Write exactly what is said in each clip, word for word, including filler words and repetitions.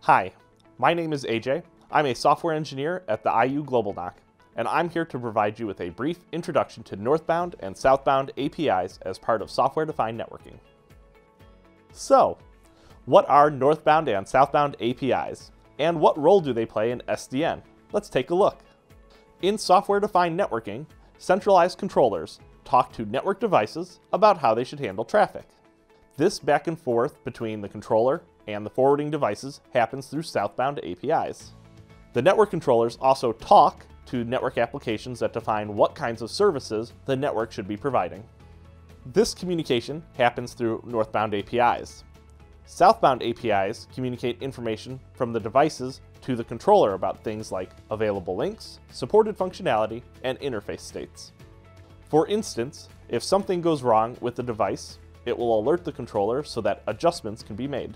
Hi, my name is A J. I'm a software engineer at the I U GlobalNOC, and I'm here to provide you with a brief introduction to northbound and southbound A P Is as part of software-defined networking. So, what are northbound and southbound A P Is, and what role do they play in S D N? Let's take a look. In software-defined networking, centralized controllers talk to network devices about how they should handle traffic. This back and forth between the controller and the forwarding devices happens through southbound A P Is. The network controllers also talk to network applications that define what kinds of services the network should be providing. This communication happens through northbound A P Is. Southbound A P Is communicate information from the devices to the controller about things like available links, supported functionality, and interface states. For instance, if something goes wrong with the device, it will alert the controller so that adjustments can be made.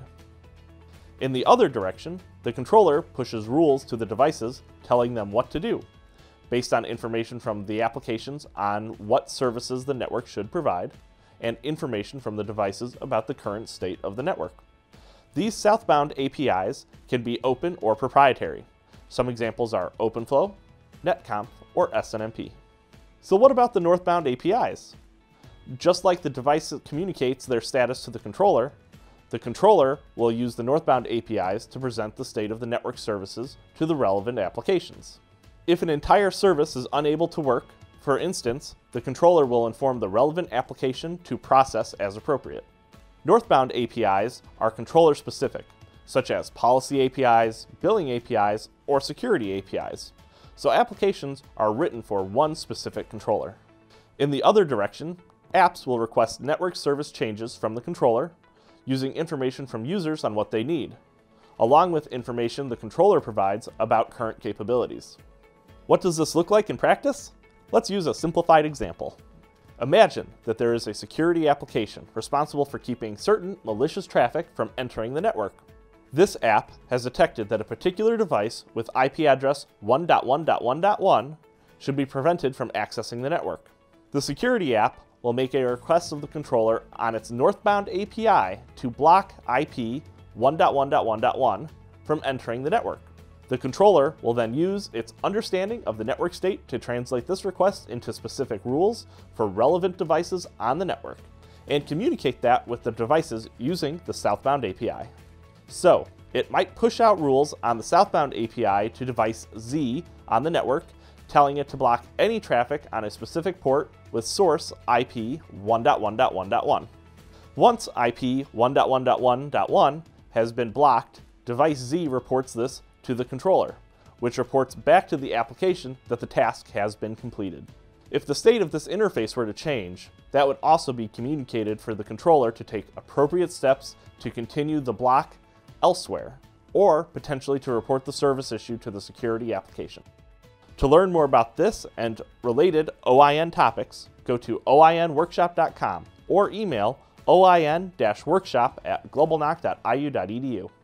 In the other direction, the controller pushes rules to the devices telling them what to do, based on information from the applications on what services the network should provide, and information from the devices about the current state of the network. These southbound A P Is can be open or proprietary. Some examples are OpenFlow, netconf, or S N M P. So what about the northbound A P Is? Just like the device communicates their status to the controller, the controller will use the northbound A P Is to present the state of the network services to the relevant applications. If an entire service is unable to work, for instance, the controller will inform the relevant application to process as appropriate. Northbound A P Is are controller specific, such as policy A P Is, billing A P Is, or security A P Is. So applications are written for one specific controller. In the other direction, apps will request network service changes from the controller, using information from users on what they need, along with information the controller provides about current capabilities. What does this look like in practice? Let's use a simplified example. Imagine that there is a security application responsible for keeping certain malicious traffic from entering the network. This app has detected that a particular device with I P address one dot one dot one dot one should be prevented from accessing the network. The security app will make a request of the controller on its northbound A P I to block I P one dot one dot one dot one from entering the network. The controller will then use its understanding of the network state to translate this request into specific rules for relevant devices on the network, and communicate that with the devices using the southbound A P I. So, it might push out rules on the southbound A P I to device Z on the network, telling it to block any traffic on a specific port with source I P one dot one dot one dot one. Once I P one dot one dot one dot one has been blocked, device Z reports this to the controller, which reports back to the application that the task has been completed. If the state of this interface were to change, that would also be communicated for the controller to take appropriate steps to continue the block elsewhere, or potentially to report the service issue to the security application. To learn more about this and related O I N topics, go to O I N workshop dot com or email O I N workshop at globalnoc dot I U dot E D U.